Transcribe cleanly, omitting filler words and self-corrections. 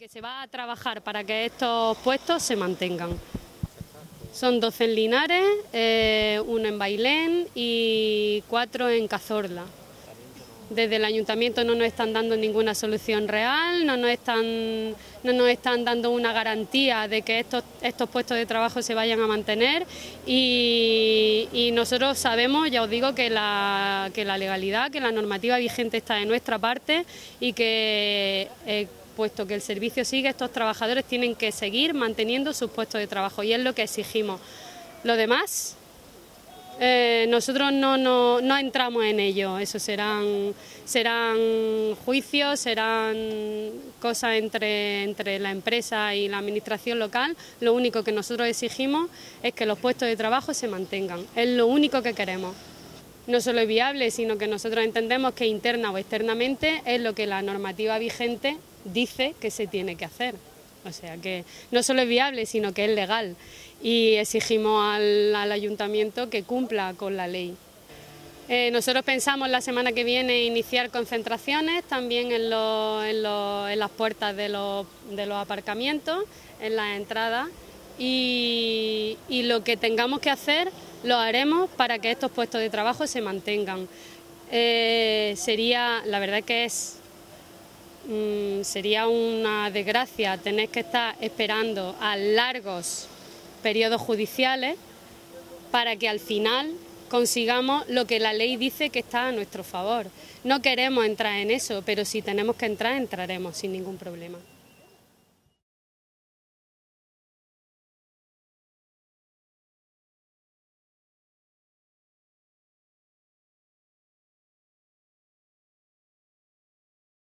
se va a trabajar para que estos puestos se mantengan. Son 12 en Linares, 1 en Bailén y 4 en Cazorla. Desde el ayuntamiento no nos están dando ninguna solución real, no nos están dando una garantía de que estos puestos de trabajo se vayan a mantener y nosotros sabemos, ya os digo, que la legalidad, que la normativa vigente está de nuestra parte y que puesto que el servicio sigue, estos trabajadores tienen que seguir manteniendo sus puestos de trabajo y es lo que exigimos. Lo demás, nosotros no entramos en ello, eso serán juicios, serán cosas entre la empresa y la administración local. Lo único que nosotros exigimos es que los puestos de trabajo se mantengan, es lo único que queremos. No solo es viable, sino que nosotros entendemos que interna o externamente es lo que la normativa vigente dice que se tiene que hacer. O sea que no solo es viable, sino que es legal y exigimos al ayuntamiento que cumpla con la ley. Nosotros pensamos la semana que viene iniciar concentraciones también en las puertas de los aparcamientos, en las entradas y lo que tengamos que hacer lo haremos para que estos puestos de trabajo se mantengan. La verdad que sería una desgracia tener que estar esperando a largos periodos judiciales para que al final consigamos lo que la ley dice que está a nuestro favor. No queremos entrar en eso, pero si tenemos que entrar, entraremos sin ningún problema.